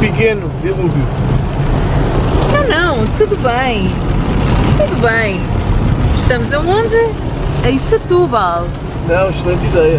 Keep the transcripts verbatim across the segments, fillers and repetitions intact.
pequeno, dilúvio. Não, não, tudo bem. Tudo bem. Estamos aonde? Em Setúbal. Não, excelente ideia.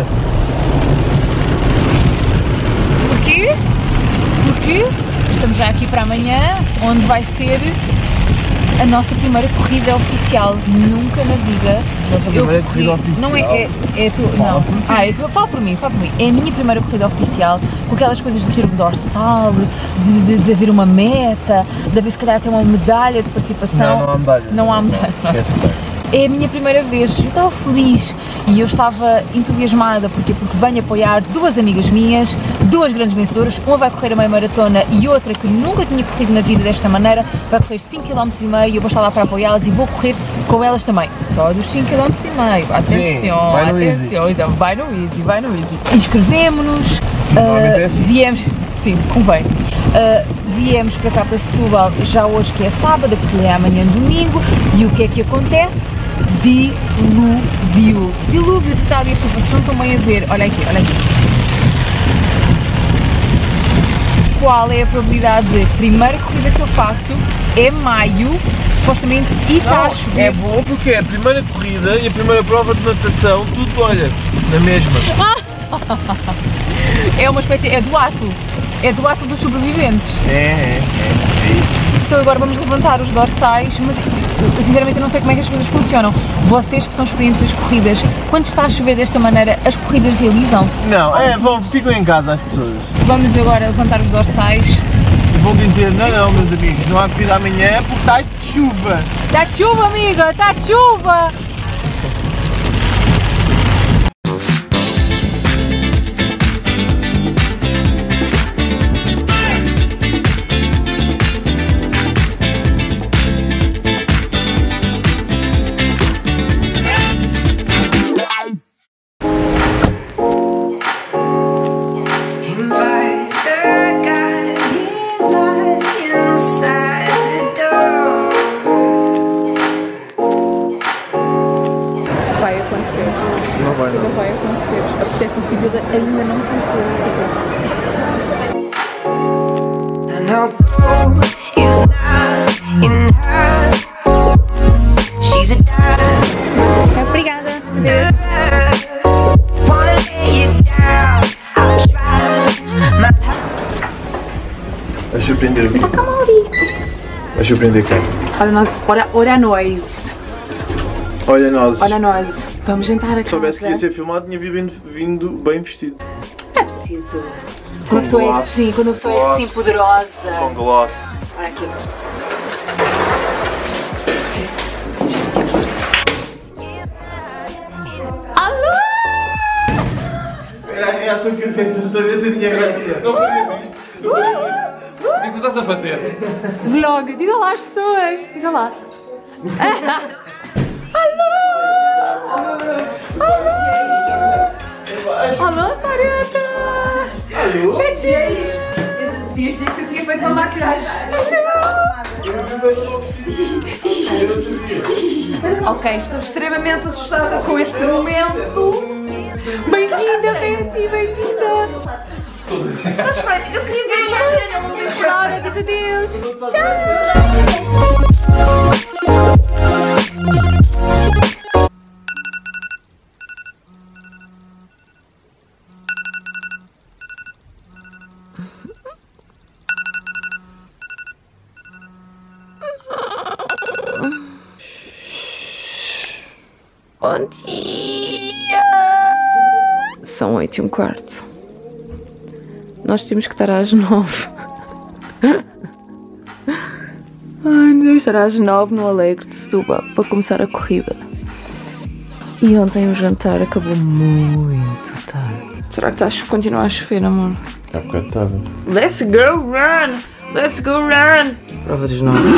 Porquê? Porque estamos já aqui para amanhã, onde vai ser a nossa primeira corrida oficial. Nunca na vida. Nossa primeira corrida oficial? Não é, é, é a tua. Não. Ah, é tua, fala por mim, fala por mim. É a minha primeira corrida oficial, com aquelas coisas do termo dorsal, de, de, de haver uma meta, de haver se calhar até uma medalha de participação. Não, não há medalha. Não há medalha. Esquece medalha. É a minha primeira vez, eu estava feliz e eu estava entusiasmada, porque porque venho apoiar duas amigas minhas, duas grandes vencedoras, uma vai correr a meia maratona e outra que nunca tinha corrido na vida desta maneira, vai correr cinco quilómetros e meio, eu vou estar lá para apoiá-las e vou correr com elas também, só dos cinco quilómetros e meio, atenção, vai no atenção, easy. vai no easy, vai no easy. Inscrevemo-nos, Normalmente é assim. viemos, sim, convém. Uh, viemos para cá para Setúbal já hoje que é sábado, a corrida é amanhã domingo e o que é que acontece? Dilúvio, dilúvio total e absoluto, vocês não estão bem a ver, olha aqui, olha aqui. Qual é a probabilidade de primeira corrida que eu faço é maio, supostamente, e está a chover? É bom porque é a primeira corrida e a primeira prova de natação, tudo, olha, na mesma. É uma espécie, é do ato, é do ato dos sobreviventes. É, é, é, é isso. Então agora vamos levantar os dorsais, mas eu, sinceramente eu não sei como é que as coisas funcionam. Vocês que são experientes das corridas, quando está a chover desta maneira, as corridas realizam-se? Não, é, vão, ficam em casa as pessoas. Vamos agora levantar os dorsais. E vão dizer, não, não, meus amigos, não há corrida amanhã porque está de chuva. Está de chuva, amiga, está de chuva! Não vai, não. Não vai acontecer. A proteção civil ainda não cancelou. Obrigada. Beijo. Vai surpreender aqui. Vai surpreender quem? Olha, olha, olha nós. Olha nós. Olha nós. Vamos jantar aqui. Se soubesse que ia ser filmado, tinha vindo, vindo bem vestido. É preciso. Quando a pessoa é assim, quando a pessoa é assim poderosa. Com gloss. Olha aqui. Alô! Era a reação que eu fiz exatamente a minha reação. Não farias isto. Não farias isto. O que é que tu estás a fazer? Vlog. Diz olá às pessoas. Diz olá. Alô! Alô! Alô, Sarita! Alô? É disso! Dizias que eu tinha feito uma maquilhagem. Ok, estou extremamente assustada com este momento. Bem-vinda, Betty, bem-vinda! Mas pronto, eu queria ver a não vou chorar, diz adeus! Tchau! Bom dia! São oito e um quarto. Nós temos que estar às nove. Ai, não estar às nove no Alegre de Setúbal para começar a corrida. E ontem o jantar acabou muito tarde. Será que está a continuar a chover, amor? Há bocado estava. Let's go run! Let's go run! Prova dos nove.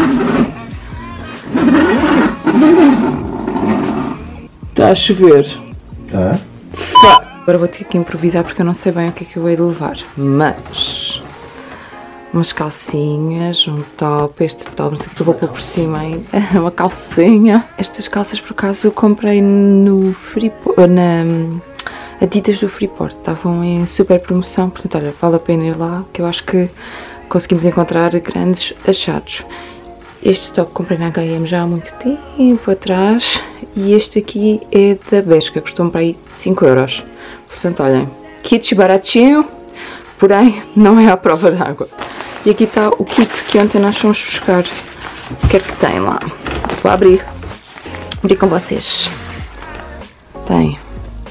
Está a chover. Tá? Agora vou ter que improvisar porque eu não sei bem o que é que eu hei de levar. Mas umas calcinhas, um top, este top, não sei o que eu vou pôr por cima ainda. Uma calcinha. Estas calças por acaso eu comprei no Freeport, na Adidas do Freeport. Estavam em super promoção, portanto olha, vale a pena ir lá, que eu acho que conseguimos encontrar grandes achados. Este top comprei na H e M já há muito tempo atrás e este aqui é da Bershka, custou-me para aí cinco euros. Portanto, olhem, kit baratinho, porém não é à prova d'água. E aqui está o kit que ontem nós fomos buscar. O que é que tem lá? Vou abrir, abrir com vocês. Tem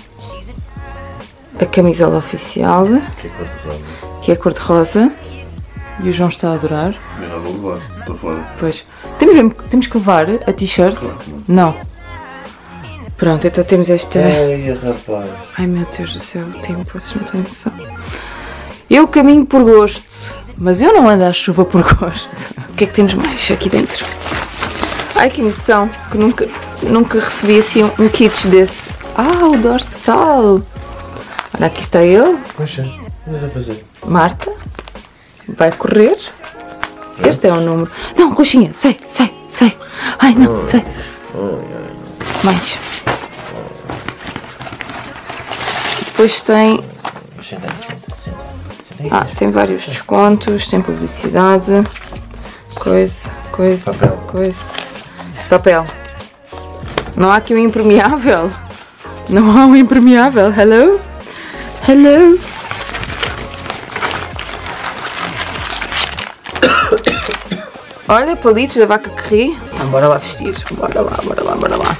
a camisola oficial, Que é cor-de-rosa. que é cor-de-rosa, e o João está a adorar. Eu não vou levar, estou fora. Pois. Temos, mesmo, temos que levar a t-shirt? Claro que não. Não. Pronto, então temos esta... Ei, rapaz. Ai meu Deus do céu, o tempo, vocês não têm noção. Eu caminho por gosto, mas eu não ando à chuva por gosto. O que é que temos mais aqui dentro? Ai que emoção, que nunca, nunca recebi assim um, um kit desse. Ah, o dorsal. Olha, aqui está ele. Poxa, o que estás a fazer? Marta. Vai correr. Este é o número. Não, coxinha, sai, sai, sai. Ai não, sai. Mais. Depois tem... Ah, tem vários descontos, tem publicidade, coisa, coisa, Papel. coisa. Papel. Não há aqui um impermeável? Não há um impermeável? Hello? Hello? Olha, palitos da vaca que ri. Então, bora lá vestir. Bora lá, bora lá, bora lá.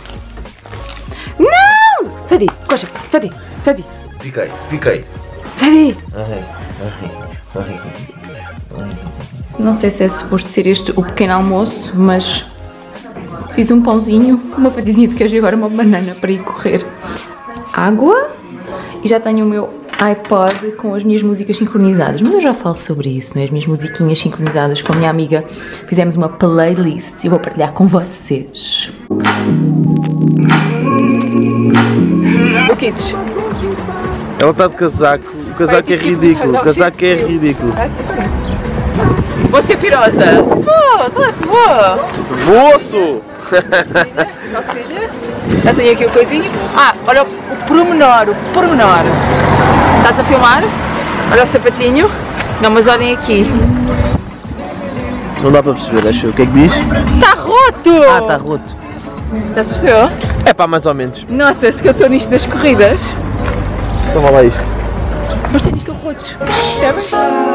Não! Sai daí, coxa, sai daí, sai daí. Fiquei, fiquei. Sai daí. Não sei se é suposto ser este o pequeno almoço, mas fiz um pãozinho, uma fatiazinha de queijo e agora uma banana para ir correr. Água e já tenho o meu iPod com as minhas músicas sincronizadas, mas eu já falo sobre isso, não é? As minhas musiquinhas sincronizadas com a minha amiga. Fizemos uma playlist e eu vou partilhar com vocês. O Kids. Ela está de casaco, o casaco é ridículo, o casaco é ridículo. Vou ser pirosa. Vou, claro que vou. Vosso! Já tenho aqui o coisinho. Ah, olha o, o pormenor, o pormenor. Estás a filmar? Olha o sapatinho. Não, mas olhem aqui. Não dá para perceber, acho eu. O que é que diz? Está roto! Ah, está roto. Estás a perceber? É pá, mais ou menos. Nota-se que eu estou nisto das corridas. Toma lá isto. Mas ténis estão rotos. Percebes?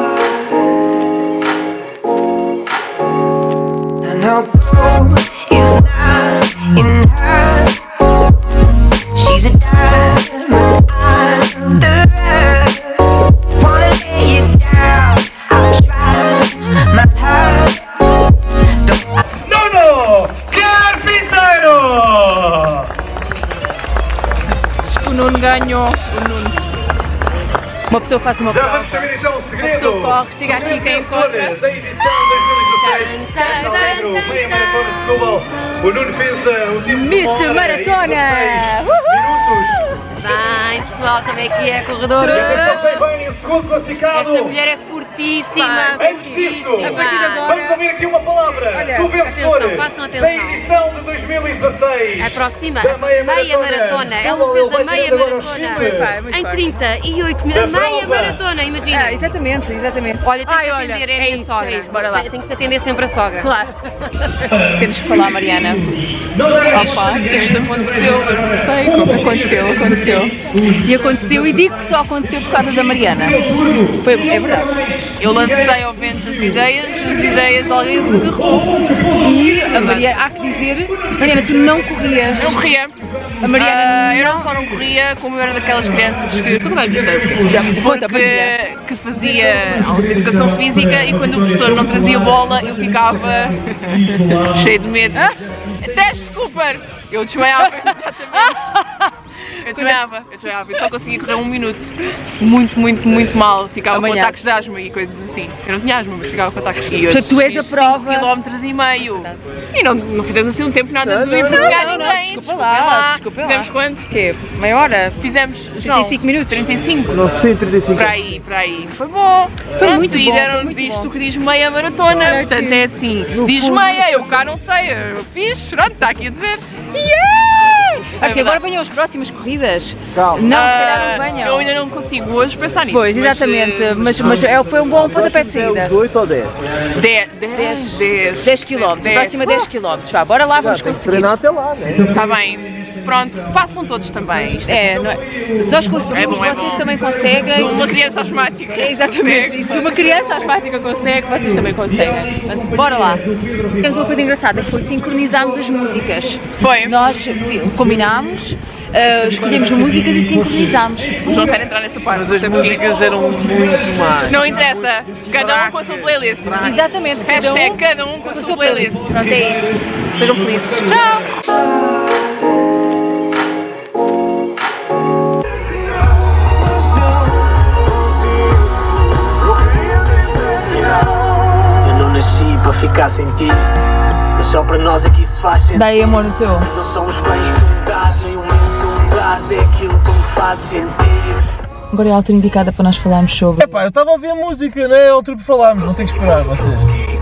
She's a diamond under her. Wanna lay you down. I'm trying my hardest. Nuno! Carpinteiro! O Nuno ganhou. O Nuno. Uma pessoa faz uma Já prova. vamos saber então o Uma segredo. pessoa corre, chega aqui quem encontra. Da edição dois mil e dezasseis. Esta Allegro, meia maratona de Setúbal. O Nuno fez uh, o tempo de Miss uma hora Maratona! e dezasseis minutos. Bem, pessoal, como é que é a corredora? E atenção, bem, bem, em segundo classificado. Esta mulher é fortíssima, Antes disso, fortíssima. vamos ouvir aqui uma palavra Olha, do vencedor atenção, façam atenção. da edição de dois mil e dezasseis. Aproxima, Da meia meia maratona. maratona. Ela Ele fez a vai meia tirando agora o maratona chifre. em trinta e oito Da minutos. Meia prova. maratona, imagina. Ah, exatamente, exatamente. Olha, tem Ai, que olha, atender, é a é minha isso, sogra. é isso, bora lá. Tem que se atender sempre a sogra. Claro. Temos que falar, Mariana. Opa, isto aconteceu, eu não sei como aconteceu, aconteceu. E aconteceu e digo que só aconteceu por causa da Mariana. Foi, é verdade. Eu lancei ao vento as ideias, as ideias alguém se agarrou. E a Mariana, há que dizer, Mariana, tu não corrias. Eu corria. A Mariana Ah, eu não- não só não corria, como eu era daquelas crianças que tu não vais gostar. Conta, Porque que fazia aulas de educação física e quando o professor não trazia bola eu ficava cheio de medo. Teste Cooper! Eu desmaiava imediatamente. Eu desmaiava, eu desmaiava. Eu só conseguia correr um minuto. Muito, muito, muito mal. Ficava com Amanhã. ataques de asma e coisas assim. Eu não tinha asma, mas ficava com ataques. E Portanto, tu és a prova. cinco quilómetros e meio. E não, não fizemos assim um tempo nada de envergonhar não, não, ninguém. desculpa lá, desculpa lá. Fizemos quanto? Quê? Meia hora? Fizemos trinta e cinco minutos? trinta e cinco. Não sei, trinta e cinco. Para aí, para aí. Foi bom. Foi Pronto, muito e bom, deram-nos foi muito isto bom. que diz meia maratona. Olha Portanto aqui. é assim. No Diz fundo. meia, eu cá não sei. Eu fiz, pronto, está aqui a dizer. Yeah! Acho que agora venham as próximas corridas. Calma. Não, se Ah, calhar não venham. eu ainda não consigo hoje pensar nisso. Pois, exatamente, mas, mas é, foi um bom pontapé de saída. oito ou dez? dez, dez, dez, dez quilómetros, dez. próxima dez quilómetros. Vá, bora lá, vamos conseguir. Treinar até lá, né? Está bem. Pronto, façam todos também. Isto É, não é? Nós conseguimos, É bom, é vocês bom. também conseguem. Sou uma criança asmática. É, exatamente, e se uma criança asmática consegue, vocês também conseguem. Portanto, bora lá. Temos uma coisa engraçada, que foi sincronizarmos as músicas. Foi. Nós combinámos, uh, escolhemos músicas e sincronizámos. Mas não quero entrar nesta parte. Mas não as sei porquê. músicas eram muito más. Não interessa. Cada um com a sua playlist. Exatamente, cada um, Hashtag cada um com a sua playlist. Pronto, é isso. Sejam felizes. Tchau! Eu não nasci para ficar sem ti, mas só para nós é que isso faz sentido. Dá aí amor no teu. Não são os bens que me dás, nem o mundo que me dás, é aquilo que me faz sentir. Agora é a altura indicada para nós falarmos sobre... Epá, eu estava a ouvir a música, não é altura para falarmos, vão ter que esperar vocês.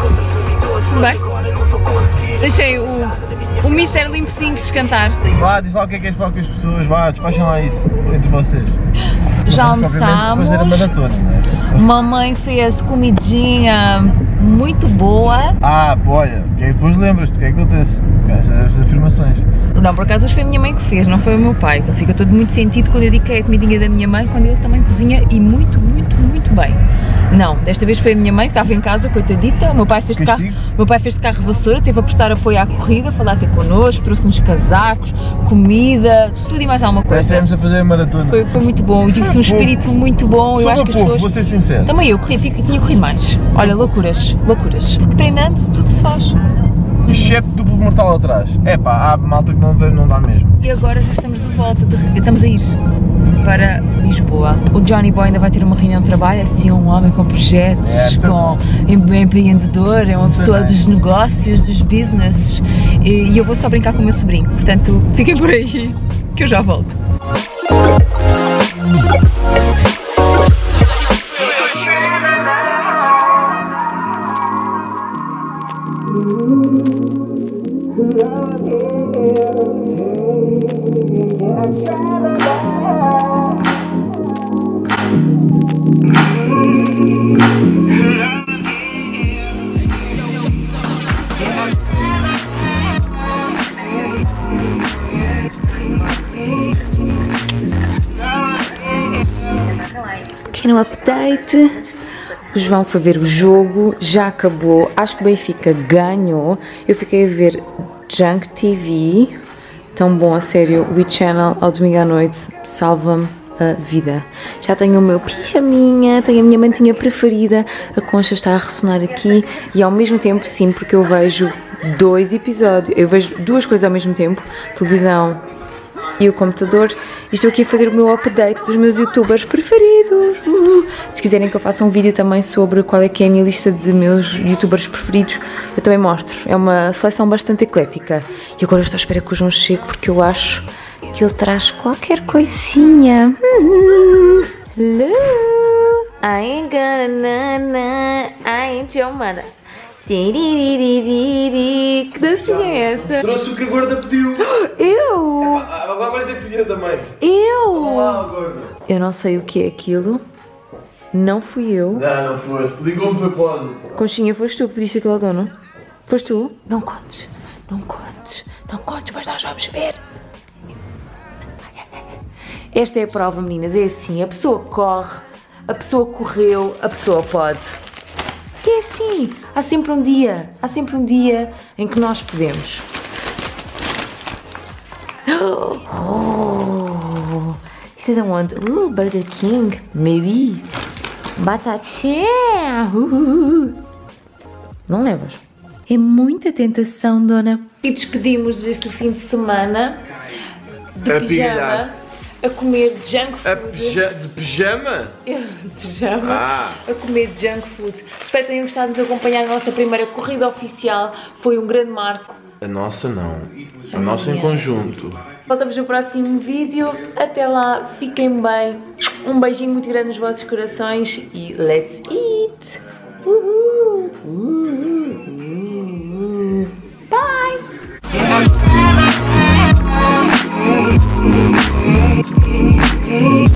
Bem, deixei o, o mister Limp Cinco cantar. Vá, diz lá o que é que és falar com as pessoas, vá, despachem lá isso entre vocês. Já Vamos, obviamente, almoçamos. fazer a maratona, não é? Mamãe fez comidinha muito boa. Ah, pô, olha, que é que depois lembras-te, o que é que acontece? Com essas afirmações. Não, por acaso hoje foi a minha mãe que fez, não foi o meu pai. Ele fica todo muito sentido quando eu digo que é a comidinha da minha mãe, quando ele também cozinha e muito, muito, muito bem. Não, desta vez foi a minha mãe que estava em casa, coitadita. O meu pai fez de carro, o meu pai fez de carro vassoura, teve a prestar apoio à corrida, falar até connosco, trouxe-nos casacos, comida, tudo e mais alguma coisa. Estivemos a fazer a maratona. Foi, foi muito bom e tive-se um espírito muito bom. Eu Só acho do que as povo, pessoas... vou ser sincero. Também eu corri, tinha, tinha corrido mais. Olha, loucuras, loucuras. Porque treinando tudo se faz. Exceto duplo mortal atrás. É pá, há malta que não dá, não dá mesmo. E agora já estamos de volta, de, estamos a ir para Lisboa. O Johnny Boy ainda vai ter uma reunião de trabalho, assim, um homem com projetos, É, com em- empreendedor, é uma pessoa bem. dos negócios, dos business. E, e eu vou só brincar com o meu sobrinho, portanto, fiquem por aí, que eu já volto. Pequeno update. O João foi ver o jogo, já acabou. Acho que o Benfica ganhou. Eu fiquei a ver Junk T V. Tão bom, a sério. O WeChannel ao domingo à noite salva-me a vida. Já tenho o meu pijaminha, tenho a minha mantinha preferida. A concha está a ressonar aqui. E ao mesmo tempo, sim, porque eu vejo dois episódios. Eu vejo duas coisas ao mesmo tempo. Televisão e o computador, e estou aqui a fazer o meu update dos meus youtubers preferidos. Uh! Se quiserem que eu faça um vídeo também sobre qual é que é a minha lista de meus youtubers preferidos, eu também mostro. É uma seleção bastante eclética. E agora eu estou à espera que o João chegue, porque eu acho que ele traz qualquer coisinha. Hello, I ain't gonna na, na, I ain't your mother. Que dancinha é essa? Trouxe o que a gorda pediu. Eu! Agora vais dizer que filha da mãe. Eu! Olá, gorda. Eu não sei o que é aquilo. Não fui eu. Não, não foste. Ligou-me para pode. Conchinha, foste tu que pediste aquilo ao dono? Foste tu? Não contes. Não contes. Não contes, mas nós vamos ver. Esta é a prova, meninas. É assim, a pessoa corre, a pessoa correu, a pessoa pode. Que é assim, há sempre um dia, há sempre um dia em que nós podemos. Oh, isto é de onde? Uh, Burger King, maybe. Batatinha. Uh, não levas? É muita tentação, dona. E despedimos este fim de semana de A pijama, pigalhar. a comer junk A food. pija de pijama? De pijama, Ah. a comer junk food. Espero que tenham gostado de nos acompanhar na nossa primeira corrida oficial. Foi um grande marco. A nossa não. A nossa em conjunto. Voltamos no próximo vídeo. Até lá, fiquem bem. Um beijinho muito grande nos vossos corações e let's eat! Uhul. Uhul. Bye! me.